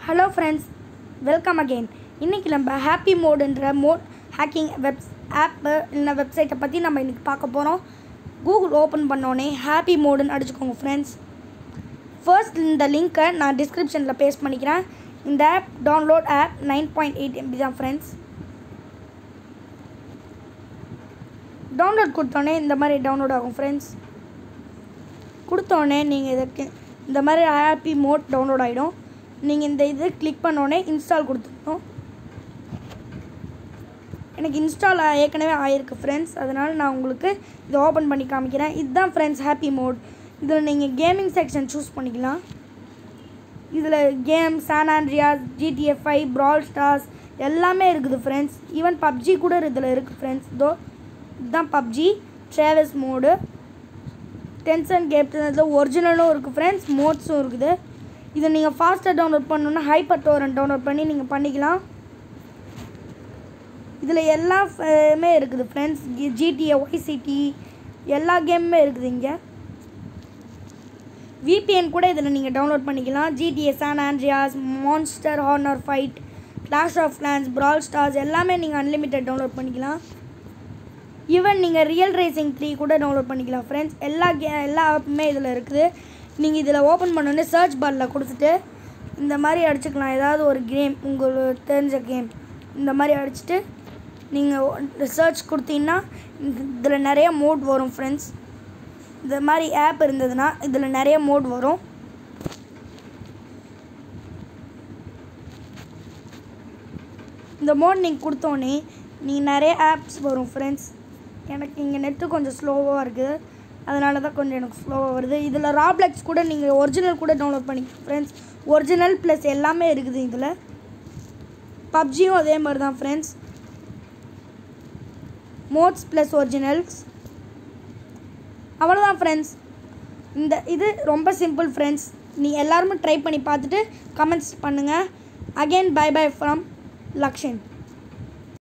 Hello friends, welcome again. இன்றைக்கி நம்ம happy மோடுன்ற hacking ஆப்பு இல்லைனா வெப்சைட்டை பற்றி நம்ம இன்றைக்கி பார்க்க போகிறோம். கூகுள் ஓப்பன் பண்ணோடனே ஹாப்பி மோடுன்னு அடிச்சுக்கோங்க ஃப்ரெண்ட்ஸ். ஃபர்ஸ்ட் இந்த லிங்க்கை நான் டிஸ்கிரிப்ஷனில் பேஸ்ட் பண்ணிக்கிறேன். இந்த ஆப் டவுன்லோட் ஆப் 9.8 MB தான் ஃப்ரெண்ட்ஸ். டவுன்லோட் கொடுத்தோடனே இந்த மாதிரி டவுன்லோட் ஆகும் ஃப்ரெண்ட்ஸ். கொடுத்தோடனே நீங்கள் இதுக்கு இந்த மாதிரி ஹாப்பி மோட் டவுன்லோட் ஆகிடும். நீங்கள் இந்த இது கிளிக் பண்ணோடனே இன்ஸ்டால் கொடுத்துக்கணும். எனக்கு இன்ஸ்டால் ஏற்கனவே ஆகிருக்கு ஃப்ரெண்ட்ஸ். அதனால் நான் உங்களுக்கு இதை ஓப்பன் பண்ணி காமிக்கிறேன். இதுதான் ஃப்ரெண்ட்ஸ் ஹாப்பி மோட். இதில் நீங்கள் கேமிங் செக்ஷன் சூஸ் பண்ணிக்கலாம். இதில் game, San Andreas, GTA 5, Brawl Stars எல்லாமே இருக்குது ஃப்ரெண்ட்ஸ். ஈவன் பப்ஜி கூட இதில் இருக்குது ஃப்ரெண்ட்ஸ். இதுதான் PUBG travels mod. Tencent games ஒரிஜினலும் இருக்குது ஃப்ரெண்ட்ஸ், மோட்ஸும் இருக்குது. இதை நீங்கள் ஃபாஸ்ட்டாக டவுன்லோட் பண்ணணுன்னா ஹைப்பர் டோரண்ட் டவுன்லோட் பண்ணி நீங்கள் பண்ணிக்கலாம். இதில் எல்லாமே இருக்குது ஃப்ரெண்ட்ஸ். GTA, YCT எல்லா கேமுமே இருக்குது. இங்கே VPN கூட இதில் நீங்கள் டவுன்லோட் பண்ணிக்கலாம். GTA, சான் ஆண்ட்ரியாஸ், மான்ஸ்டர் ஹார்னர் fight, Clash of Clans, Brawl Stars எல்லாமே நீங்கள் அன்லிமிட்டட் டவுன்லோட் பண்ணிக்கலாம். ஈவன் நீங்கள் ரியல் ரேசிங் 3 கூட டவுன்லோட் பண்ணிக்கலாம் ஃப்ரெண்ட்ஸ். எல்லா ஆப்புமே இதில் இருக்குது. நீங்கள் இதில் ஓப்பன் பண்ணோடனே சர்ச் பாரில் கொடுத்துட்டு இந்த மாதிரி அடிச்சுக்கலாம். ஏதாவது ஒரு கேம் உங்களுக்கு தெரிஞ்ச கேம் இந்த மாதிரி அடிச்சுட்டு நீங்கள் சர்ச் கொடுத்தீங்கன்னா இதில் நிறைய மோட் வரும் ஃப்ரெண்ட்ஸ். இந்த மாதிரி ஆப் இருந்ததுன்னா இதில் நிறைய மோட் வரும். இந்த மோட் நீங்கள் கொடுத்தோன்னே நீங்கள் நிறைய ஆப்ஸ் வரும் ஃப்ரெண்ட்ஸ். எனக்கு இங்கே நெட்டு கொஞ்சம் ஸ்லோவாக இருக்குது, அதனால தான் கொஞ்சம் எனக்கு ஸ்லோவாக வருது. இதில் ராப்ளெக்ஸ் கூட நீங்கள் ஒரிஜினல் கூட டவுன்லோட் பண்ணிக்கலாம் ஃப்ரெண்ட்ஸ். ஒரிஜினல் ப்ளஸ் எல்லாமே இருக்குது இதில். பப்ஜியும் அதே மாதிரி தான் ஃப்ரெண்ட்ஸ். மோட்ஸ் ப்ளஸ் ஒரிஜினல்ஸ் அவ்வளோதான் ஃப்ரெண்ட்ஸ். இது ரொம்ப சிம்பிள் ஃப்ரெண்ட்ஸ். எல்லாருமே ட்ரை பண்ணி பார்த்துட்டு கமெண்ட்ஸ் பண்ணுங்கள். Again bye from Lakshan.